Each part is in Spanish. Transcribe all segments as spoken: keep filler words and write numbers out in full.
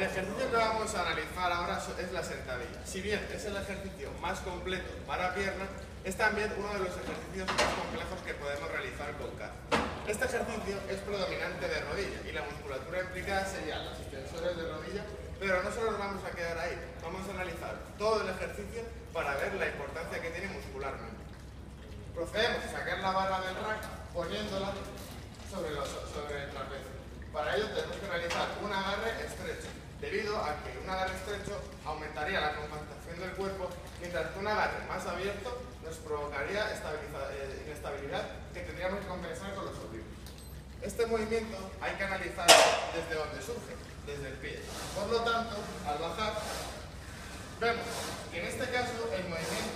El ejercicio que vamos a analizar ahora es la sentadilla. Si bien es el ejercicio más completo para pierna, es también uno de los ejercicios más complejos que podemos realizar con C A R. Este ejercicio es predominante de rodilla y la musculatura implicada serían los extensores de rodilla, pero no solo nos vamos a quedar ahí, vamos a analizar todo el ejercicio para ver la importancia que tiene muscularmente. Procedemos a sacar la barra del rack poniéndola sobre, los, sobre el trapecio. Para ello tenemos que realizar un agarre estrecho, debido a que un agarre estrecho aumentaría la compactación del cuerpo, mientras que un agarre más abierto nos provocaría eh, inestabilidad que tendríamos que compensar con los oblicuos. Este movimiento hay que analizarlo desde donde surge, desde el pie. Por lo tanto, al bajar, vemos que en este caso el movimiento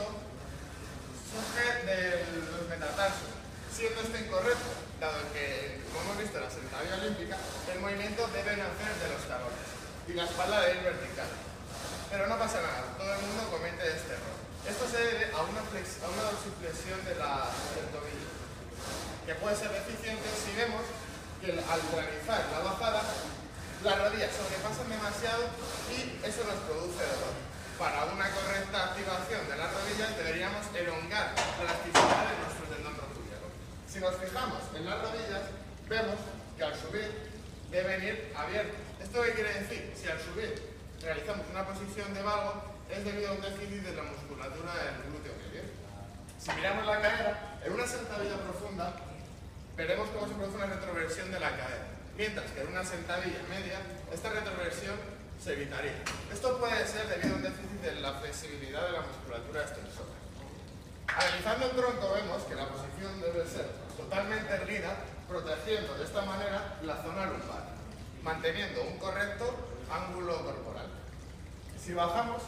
surge de los metatarsos, siendo este incorrecto, dado que, como hemos visto en la sentadilla olímpica, el movimiento debe nacer de los talones y la espalda debe ir vertical. Pero no pasa nada, todo el mundo comete este error. Esto se debe a una, flex, a una dorsiflexión de la, del tobillo, que puede ser deficiente si vemos que al realizar la bajada, las rodillas sobrepasan demasiado y eso nos produce dolor. Para una correcta activación de las rodillas deberíamos elongar la elasticidad de nuestro tendón rotuliano. Si nos fijamos en las rodillas, vemos que al subir deben ir abiertos. ¿Esto qué quiere decir? Si al subir realizamos una posición de vago, es debido a un déficit de la musculatura del glúteo medio. Si miramos la cadera, en una sentadilla profunda, veremos cómo se produce una retroversión de la cadera, mientras que en una sentadilla media, esta retroversión se evitaría. Esto puede ser debido a un déficit de la flexibilidad de la musculatura extensora. Analizando el tronco vemos que la posición debe ser totalmente erguida, protegiendo de esta manera la zona lumbar, manteniendo un correcto ángulo corporal. Si bajamos,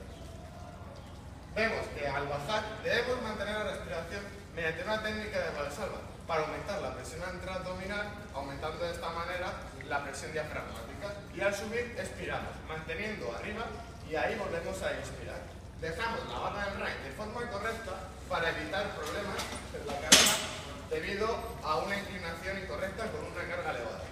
vemos que al bajar debemos mantener la respiración mediante una técnica de Valsalva para aumentar la presión intraabdominal, aumentando de esta manera la presión diafragmática. Y al subir, expiramos, manteniendo arriba y ahí volvemos a inspirar. Dejamos la barra del rack de forma correcta para evitar problemas en la cadera debido a una inclinación incorrecta con una carga elevada.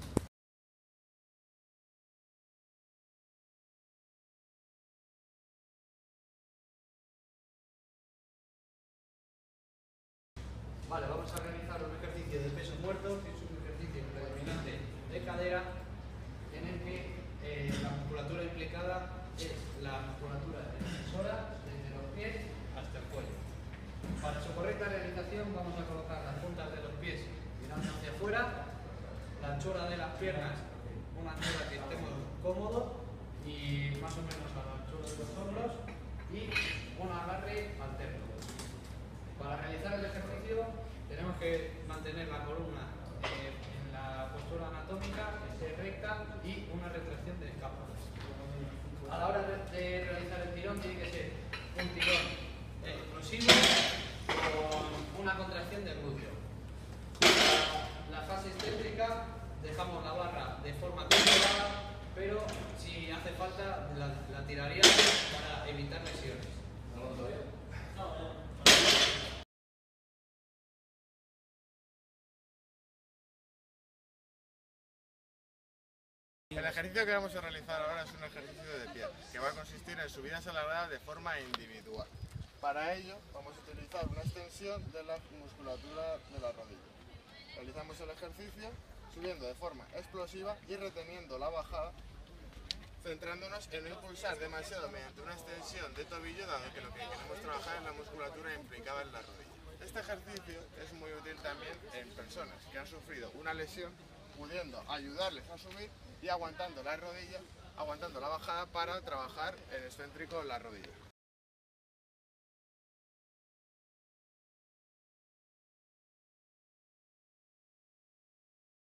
Vale, vamos a realizar un ejercicio de peso muerto, que es un ejercicio predominante de cadera, en el que eh, la musculatura implicada es la musculatura extensora desde los pies hasta el cuello. Para su correcta realización vamos a colocar las puntas de los pies mirando hacia afuera, la anchura de las piernas, una anchura que estemos cómodos y más o menos a la anchura de los hombros, y un agarre alterno. Para realizar el ejercicio tenemos que mantener la columna eh, en la postura anatómica, que esté recta, y una retracción de escápulas. A la hora de realizar el tirón tiene que ser un tirón explosivo con una contracción del glúteo. La fase excéntrica dejamos la barra de forma controlada, pero si hace falta la, la tiraríamos para evitar lesiones. ¿No lo todavía? No, no. El ejercicio que vamos a realizar ahora es un ejercicio de pierna, que va a consistir en subidas a la grada de forma individual. Para ello vamos a utilizar una extensión de la musculatura de la rodilla. Realizamos el ejercicio subiendo de forma explosiva y reteniendo la bajada, centrándonos en no impulsar demasiado mediante una extensión de tobillo, dado que lo que queremos trabajar es la musculatura implicada en la rodilla. Este ejercicio es muy útil también en personas que han sufrido una lesión, pudiendo ayudarles a subir y aguantando la rodilla, aguantando la bajada para trabajar el excéntrico en la rodilla.